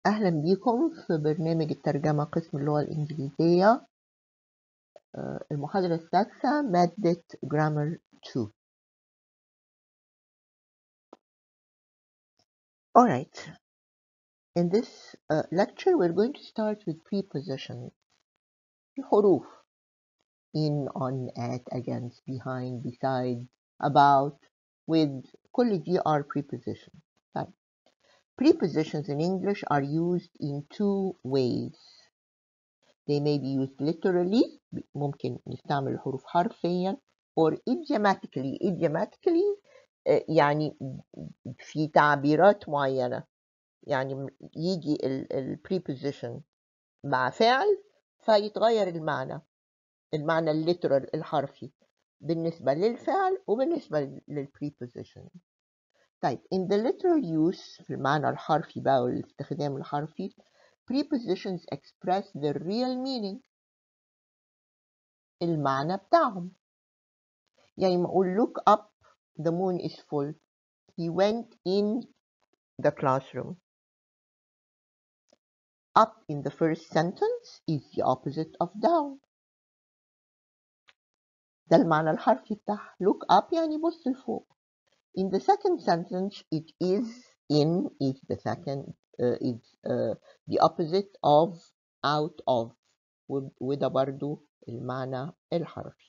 أهلا بيكم في برنامج الترجمة قسم اللغة الإنجليزية المحاضرة السادسة مادة Grammar 2. Alright, in this lecture we're going to start with prepositions. الحروف in, on, at, against, behind, beside, about, with. كل دي are prepositions. طيب. Prepositions in English are used in two ways. They may be used literally, ممكن نستعمل الحروف حرفيا, or idiomatically يعني في تعبيرات معينة, يعني يجي ال preposition مع فعل فيتغير المعنى الليترال الحرفي بالنسبة للفعل وبالنسبة للpreposition. طيب in the literal use في المعنى الحرفي بقى والاستخدام الحرفي, prepositions express the real meaning, المعنى بتاعهم. يعني ما اقول look up the moon is full, he went in the classroom. Up in the first sentence is the opposite of down. ده المعنى الحرفي بتاعها. look up يعني بص لفوق. In the second sentence it is in is the second is the opposite of out of, وده برضو المعنى الحرفي.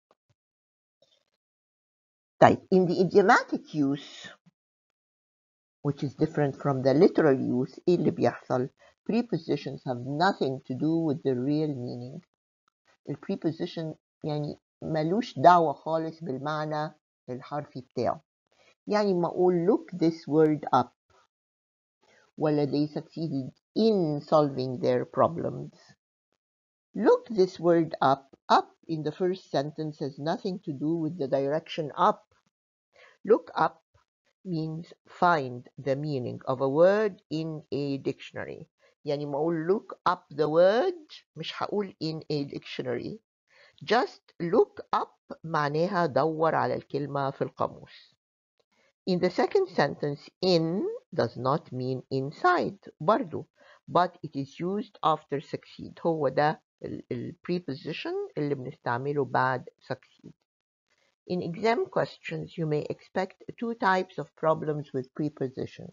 طيب in the idiomatic use, which is different from the literal use, إيه اللي بيحصل؟ prepositions have nothing to do with the real meaning. الpreposition يعني ملوش دعوة خالص بالمعنى الحرفي بتاعه. يعني ما أقول look this word up, ولا they succeeded in solving their problems. Look this word up. Up in the first sentence has nothing to do with the direction up. Look up means find the meaning of a word in a dictionary. يعني ما أقول look up the word مش هقول in a dictionary. Just look up معناها دور على الكلمة في القاموس. In the second sentence, in does not mean inside برضو, but it is used after succeed. هو ده preposition اللي بنستعمله بعد succeed. In exam questions, you may expect two types of problems with preposition.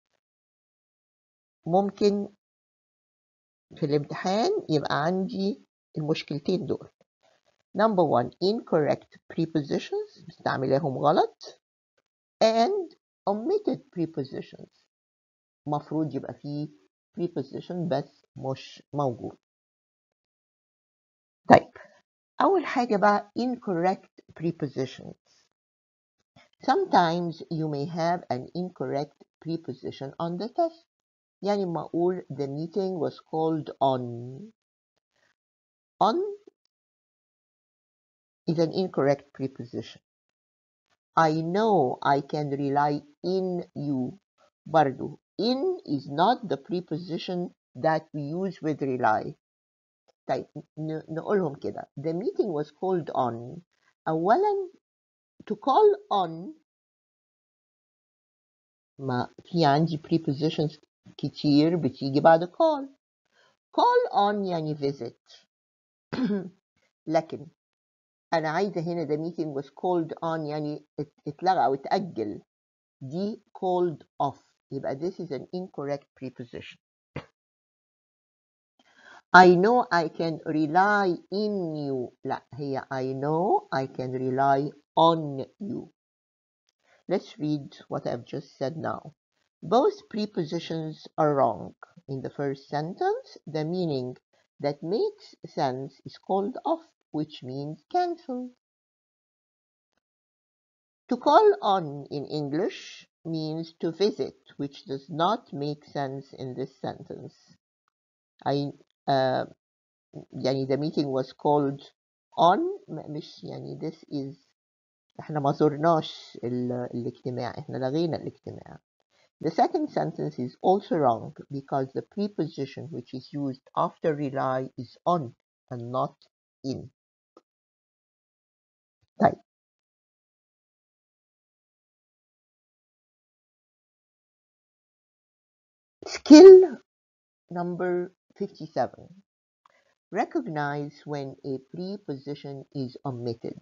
ممكن في الامتحان يبقى عندي المشكلتين دول. Number one, incorrect prepositions, بستعملهم غلط, and omitted prepositions. مفروض يبقى فيه preposition بس مش موجود. طيب, أول حاجة بقى incorrect prepositions. Sometimes you may have an incorrect preposition on the test. يعني ما أقول the meeting was called on. On is an incorrect preposition. I know I can rely in you. برضو in is not the preposition that we use with rely. طيب نقولهم كده. The meeting was called on. أولا to call on ما في عندي prepositions كتير بتيجي بعد call. Call on يعني visit. لكن أنا عايزة هنا the meeting was called on يعني اتلغى أو اتأجل. دي called off. يبقى this is an incorrect preposition. I know I can rely in you. لا, هي I know I can rely on you. Let's read what I've just said now. Both prepositions are wrong. In the first sentence, the meaning that makes sense is called off, which means cancel. To call on in English means to visit, which does not make sense in this sentence. يعني the meeting was called on, مش يعني this is, احنا ما زرناش الاجتماع, احنا لغينا الاجتماع. The second sentence is also wrong because the preposition which is used after rely is on and not in. طيب. Skill Number 57. Recognize when a preposition is omitted.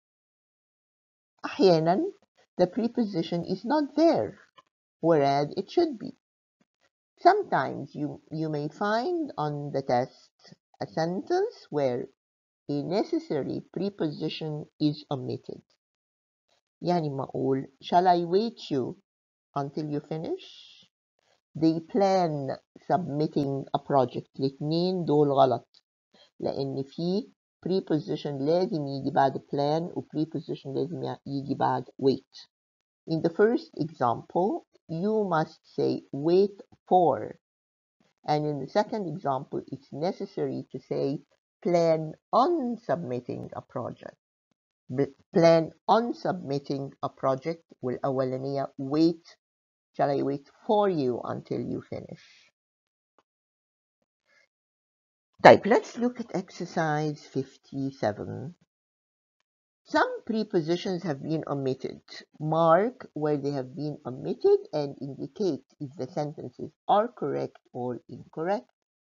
أحيانا the preposition is not there, whereas it should be. Sometimes you may find on the test a sentence where a necessary preposition is omitted. يعني ما أقول shall I wait you until you finish? They plan submitting a project. الاتنين دول غلط لأن في preposition لازم يجي بعد plan و preposition لازم يجي بعد wait. In the first example, you must say wait for. And in the second example, it's necessary to say plan on submitting a project. Plan on submitting a project والأولانية wait. Shall I wait for you until you finish? طيب, let's look at exercise 57. Some prepositions have been omitted. Mark where they have been omitted and indicate if the sentences are correct or incorrect.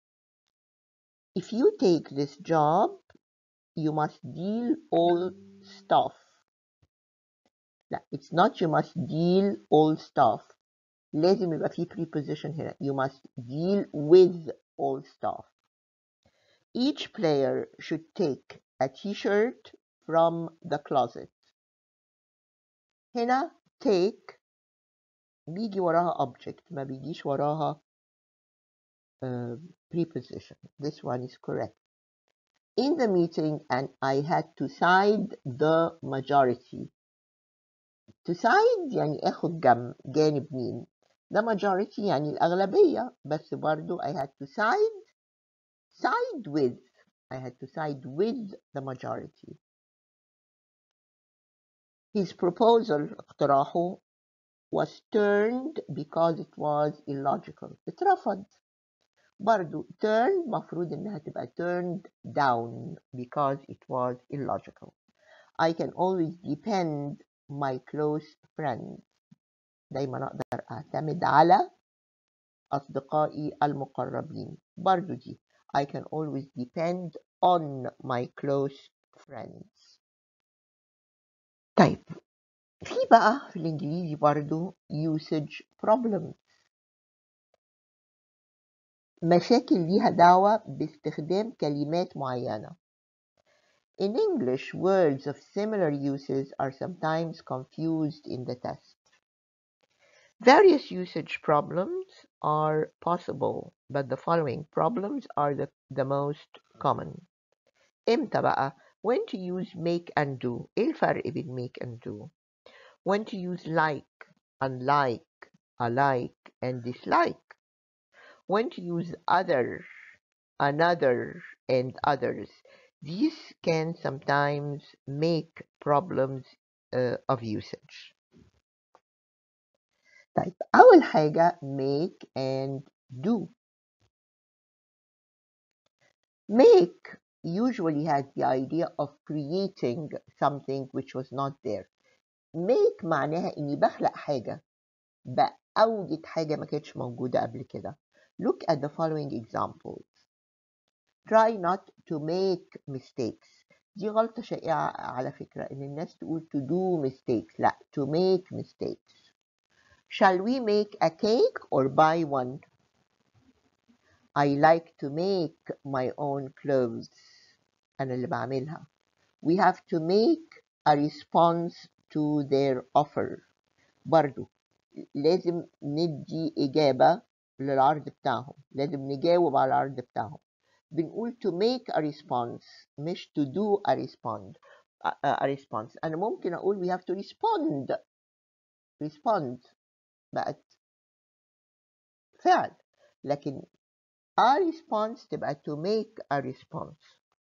If you take this job, you must deal all stuff. لا, it's not you must deal all stuff. لازم يبقى في preposition here. You must deal with all stuff. Each player should take a t-shirt from the closet. هنا take بيجي وراها object ما بيجيش وراها preposition. This one is correct. In the meeting and I had to side the majority. To side يعني اخد جانب مين. The majority يعني الأغلبية بس برضو I had to side with. I had to side with the majority. His proposal اقتراحه was turned because it was illogical. اترفض. برضو turned مفروض انها تبقى turned down because it was illogical. I can always depend my close friends. دايما اقدر اعتمد على اصدقائي المقربين. برضو دي I can always depend on my close friends. طيب, في بقى في الانجليزي برضو usage problems. مشاكل ليها دعوة باستخدام كلمات معينة. In English, words of similar uses are sometimes confused in the test. Various usage problems are possible, but the following problems are the most common. إمتى بقى؟ When to use make and do. إيه الفرق بين make and do? When to use like, unlike, alike, and dislike. When to use other, another, and others. These can sometimes make problems of usage. طيب, أول حاجة make and do. Make usually has the idea of creating something which was not there. Make معناها إني بخلق حاجة, بأوجد حاجة ما كانتش موجودة قبل كده. Look at the following examples. Try not to make mistakes. دي غلطة شائعة على فكرة, إن الناس تقول to do mistakes. لا, to make mistakes. Shall we make a cake or buy one? I like to make my own clothes. أنا اللي بعملها. We have to make a response to their offer. برضو لازم ندي إجابة للعرض بتاعهم. لازم نجاوب على العرض بتاعهم. بنقول to make a response مش to do a response. أنا ممكن أقول we have to respond بقت فعل, لكن a response تبقى to make a response.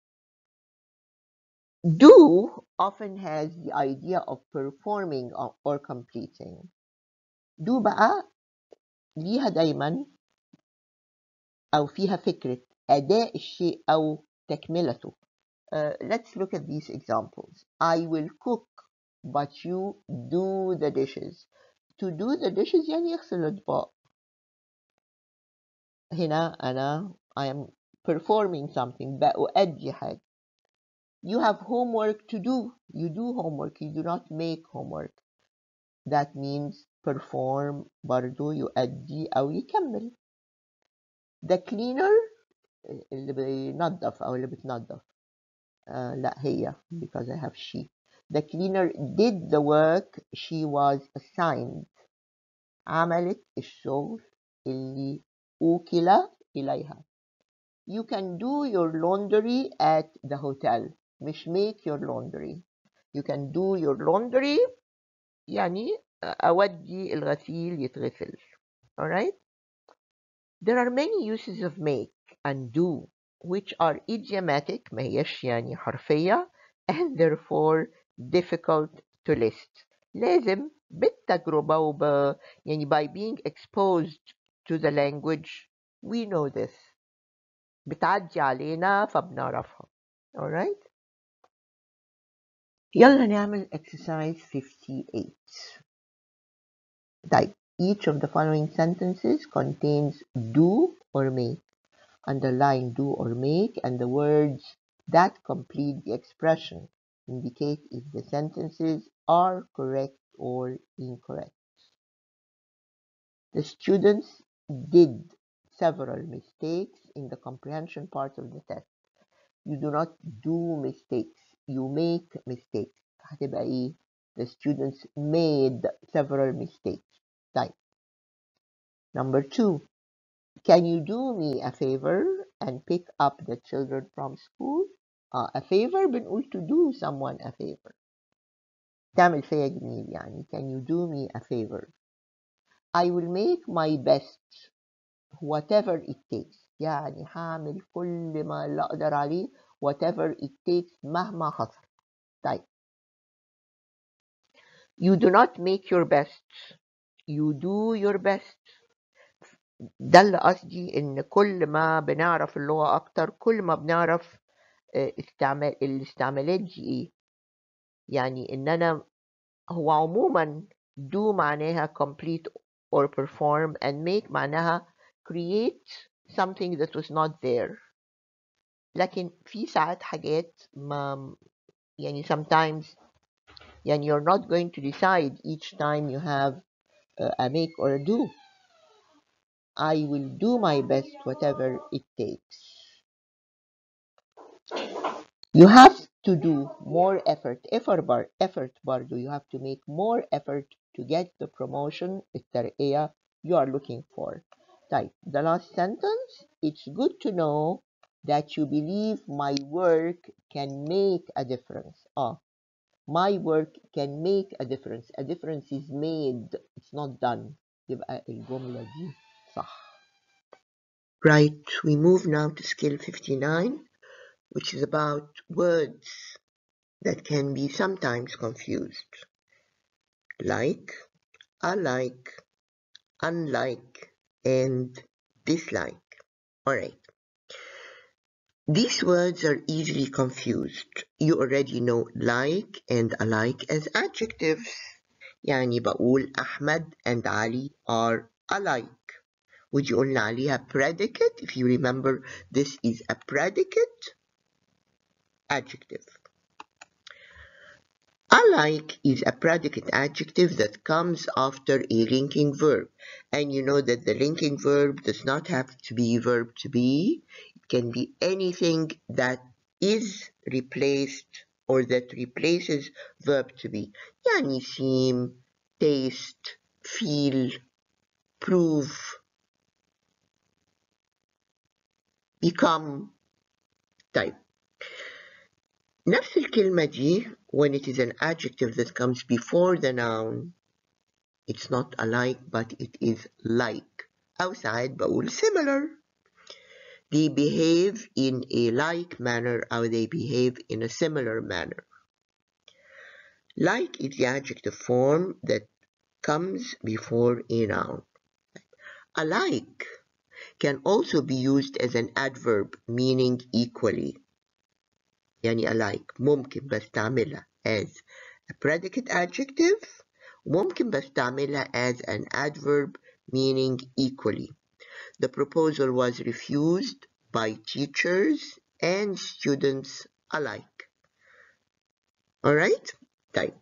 Do often has the idea of performing or completing. Do بقى ليها دايما أو فيها فكرة أداء الشيء أو تكملته. Let's look at these examples. I will cook, but you do the dishes. To do the dishes يعني يغسل الأطباق. هنا أنا I am performing something بأؤدي حاجة. You have homework to do. You do homework. You do not make homework. That means perform برضو يؤدي أو يكمل. The cleaner اللي بينظف أو اللي بتنظف. لا هي because I have she. The cleaner did the work she was assigned. عملت الشغل اللي أوكل إليها. You can do your laundry at the hotel. مش make your laundry. You can do your laundry يعني أودي الغسيل يتغسل. Alright? There are many uses of make and do which are idiomatic ما هيش يعني حرفية and therefore difficult to list. لازم بالتجربة يعني by being exposed to the language we know this. بتعدي علينا فبنعرفها. Alright? يلا نعمل exercise 58. طيب each of the following sentences contains do or make. Underline do or make and the words that complete the expression indicate if the sentences are correct or incorrect. The students did several mistakes in the comprehension part of the test. You do not do mistakes, you make mistakes. هتبقى ايه؟ The students made several mistakes. طيب. Number 2. Can you do me a favor and pick up the children from school? A favor بنقول to do someone a favor. تعمل فيا جميل يعني. Can you do me a favor? I will make my best whatever it takes. يعني هعمل كل ما اللي أقدر عليه whatever it takes مهما حصل. طيب. You do not make your best. You do your best. ده اللي قصدي إن كل ما بنعرف اللغة أكتر كل ما بنعرف الاستعمالات دي إيه. يعني إن أنا هو عموما do معناها complete or perform and make معناها create something that was not there. لكن في ساعات حاجات ما يعني sometimes يعني you're not going to decide each time you have a make or a do. I will do my best whatever it takes. You have to do more effort برضو. You have to make more effort to get the promotion الترقية you are looking for. طيب, the last sentence. It's good to know that you believe my work can make a difference. My work can make a difference. A difference is made. It's not done. يبقى الجملة دي صح. Right, we move now to skill 59, which is about words that can be sometimes confused, like, alike, unlike, and dislike. Alright. These words are easily confused. You already know like and alike as adjectives. يعني بقول أحمد and Ali are alike. ودي قلنا عليها predicate. If you remember, this is a predicate adjective. Alike is a predicate adjective that comes after a linking verb. And you know that the linking verb does not have to be verb to be. It can be anything that is replaced or that replaces verb to be. يعني seem, taste, feel, prove, become. طيب. نفس الكلمة دي when it is an adjective that comes before the noun, it's not alike but it is like. أو ساعات بقول similar. They behave in a like manner or they behave in a similar manner. Like is the adjective form that comes before a noun. Alike can also be used as an adverb meaning equally. يعني alike ممكن بستعملها as a predicate adjective, ممكن بستعملها as an adverb meaning equally. the proposal was refused by teachers and students alike. All right? طيب.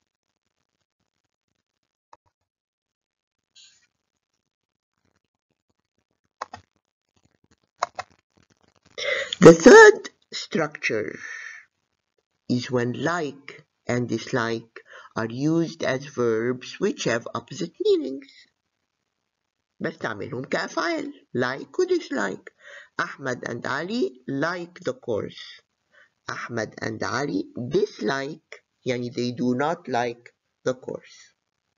The third structure is when like and dislike are used as verbs which have opposite meanings. بستعملهم كأفعال like و dislike. Ahmad and Ali like the course. Ahmad and Ali dislike, يعني they do not like the course.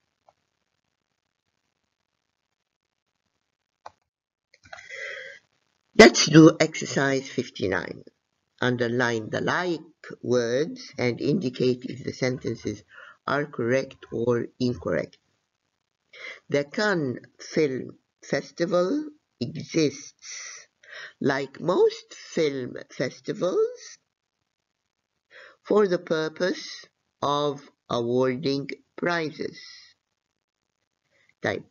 Let's do exercise 59. Underline the like words and indicate if the sentences are correct or incorrect. The Cannes Film Festival exists, like most film festivals, for the purpose of awarding prizes. Type.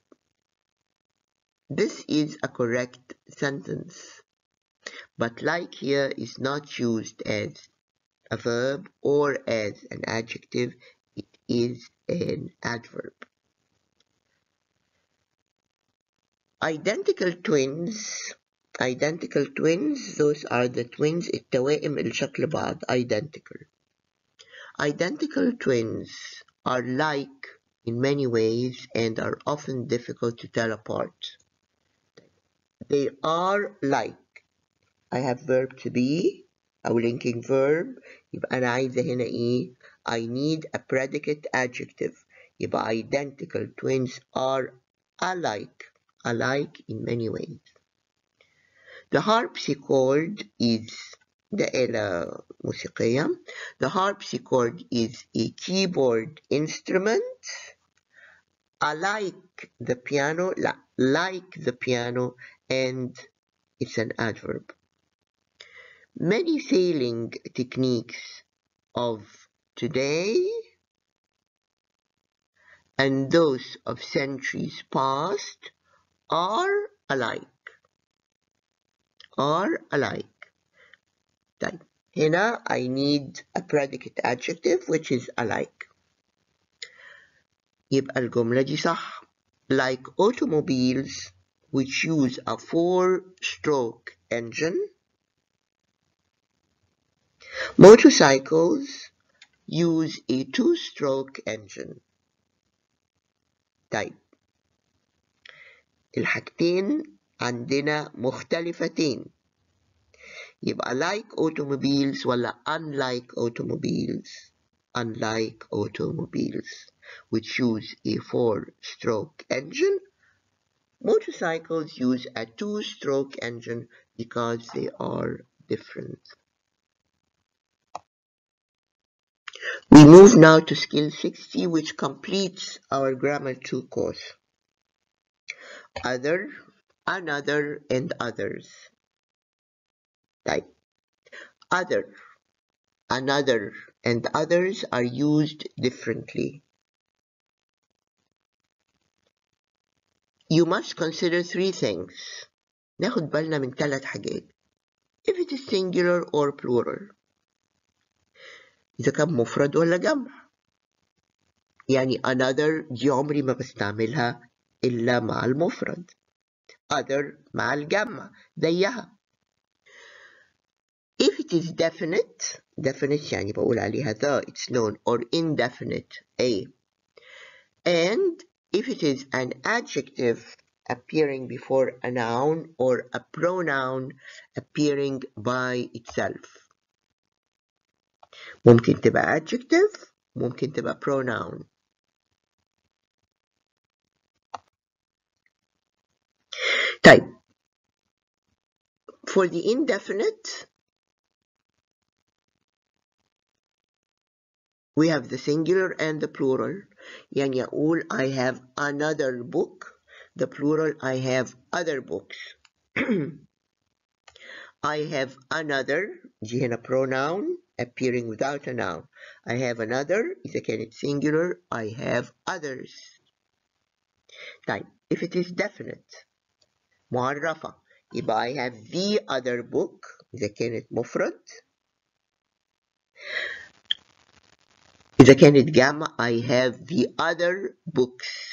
This is a correct sentence, but like here is not used as a verb or as an adjective, it is an adverb. Identical twins, those are the twins التوائم اللي شكل بعض, identical. Identical twins are like in many ways and are often difficult to tell apart. They are like. I have verb to be أو linking verb, يبقى أنا عايزة هنا إيه؟ I need a predicate adjective. يبقى identical twins are alike in many ways. The harpsichord is the آلة موسيقية. The harpsichord is a keyboard instrument. Alike the piano, like the piano, and it's an adverb. Many sailing techniques of today and those of centuries past are alike. طيب هنا I need a predicate adjective which is alike. يبقى الجملة دي صح. Like automobiles which use a 4-stroke engine, motorcycles use a 2-stroke engine. طيب الحاجتين عندنا مختلفتين. يبقى like automobiles ولا unlike automobiles. Unlike automobiles which use a 4-stroke engine. Motorcycles use a 2-stroke engine because they are different. We move now to skill 60, which completes our grammar 2 course. Other, another, and others. Type. Other, another, and others are used differently. You must consider 3 things. ناخد بالنا من 3 حاجات. If it is singular or plural. إذا كان مفرد ولا جمع. يعني another دي عمري ما بستعملها إلا مع المفرد. Other مع الجمع زيها. If it is definite يعني بقول عليها the, it's known, or indefinite, a. And if it is an adjective appearing before a noun or a pronoun appearing by itself. ممكن تبقى adjective, ممكن تبقى pronoun. طيب, for the indefinite, we have the singular and the plural. يعني أقول I have another book. The plural, I have other books. I have another, دي هنا pronoun appearing without a noun. I have another, إذا كانت singular, I have others. طيب, if it is definite, معرفة. يبقى I have the other book إذا كانت مفرد. إذا كانت جمع I have the other books.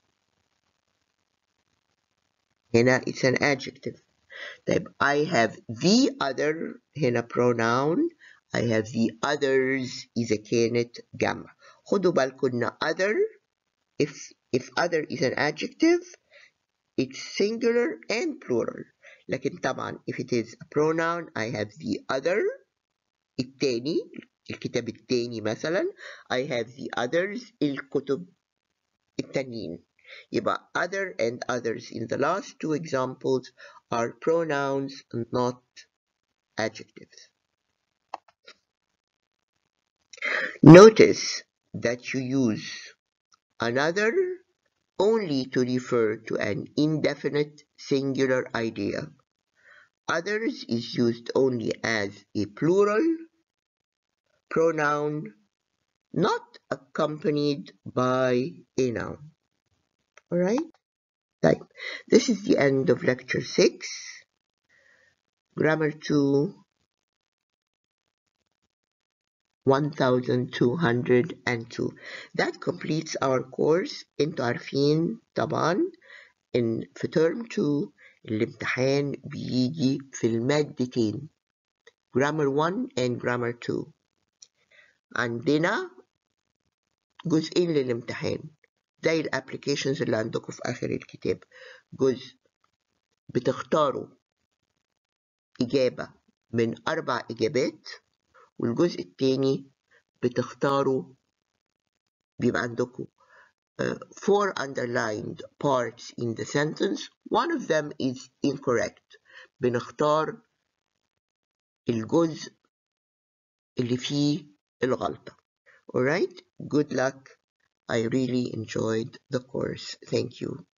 هنا it's an adjective. طيب I have the other هنا pronoun. I have the others إذا كانت جمع. خدوا بالكم إن other if other is an adjective it's singular and plural. لكن طبعا if it is a pronoun I have the other التاني الكتاب التاني مثلا I have the others الكتب التانيين. يبقى other and others in the last two examples are pronouns and not adjectives. Notice that you use another only to refer to an indefinite singular idea. Others is used only as a plural pronoun, not accompanied by a noun. Alright? Right. This is the end of lecture 6. Grammar 2 1202. That completes our course. انتوا عارفين طبعا ان في term 2 الامتحان بيجي في المادتين grammar 1 and grammar 2. عندنا جزئين للامتحان زي الابليكيشنز اللي عندكم في اخر الكتاب. جزء بتختاروا اجابة من 4 اجابات، والجزء التاني بتختاروا بيبقى عندكم 4 underlined parts in the sentence. One of them is incorrect. بنختار الجزء اللي فيه الغلطة. Alright, good luck. I really enjoyed the course. Thank you.